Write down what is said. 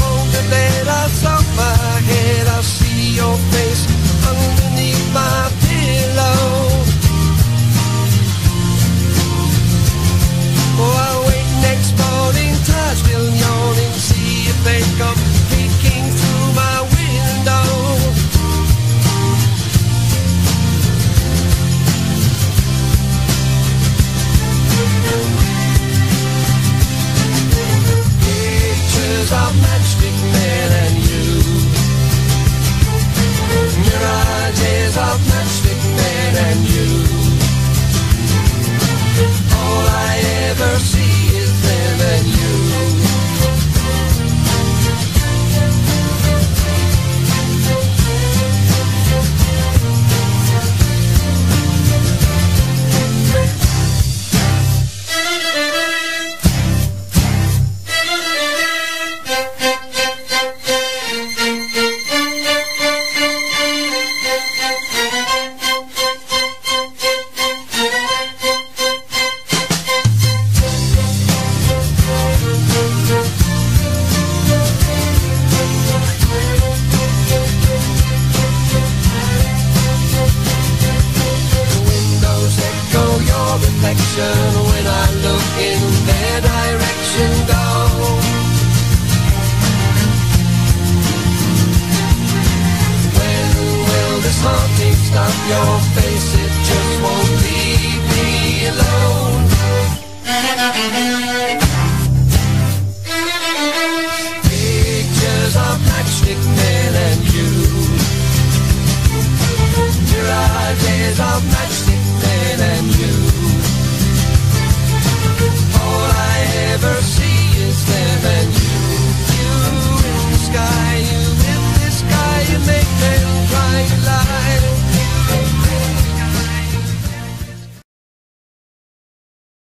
long to let us off my head. I'll see your face underneath my pillow. Oh, I'll wait next morning, tired, still yawning, see if they come peeking through my window. Pictures of matchstick men and you, mirages of matchstick men and you. All I ever see is them and you. When I look in their direction go. When will this haunting stop? Your face, it just won't leave me alone.